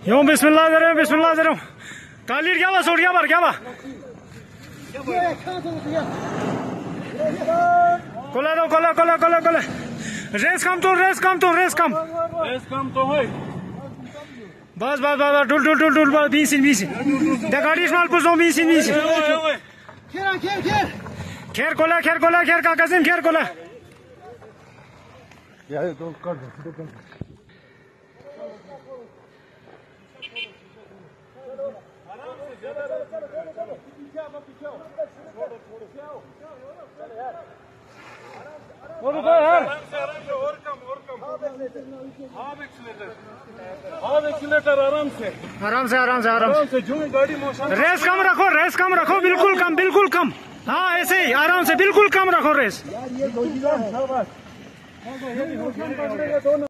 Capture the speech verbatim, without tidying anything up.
यूं बिस्मिल्लाह दे रहे हैं, बिस्मिल्लाह दे रहा हूँ। कालीर क्या बा सोट क्या बार क्या बा कोला दो कोला कोला कोला कोला रेस कम तो रेस कम तो रेस कम रेस कम तो है बस बस बस डुल डुल डुल डुल बीस इन बीस द गाड़ी स्मॉल पुश नो बीस इन बीस खेर खेर खेर खेर कोला खेर कोला खेर का कजिन खेर कोला यार तो कर दो और और कम और कम हाफ एक्सीलेटर हाफ एक्सीलेटर आराम से आराम से आराम से आराम आराम से जो गाड़ी मोशन रेस कम रखो रेस कम रखो बिल्कुल कम बिल्कुल कम हाँ ऐसे ही आराम से बिल्कुल कम रखो रेस।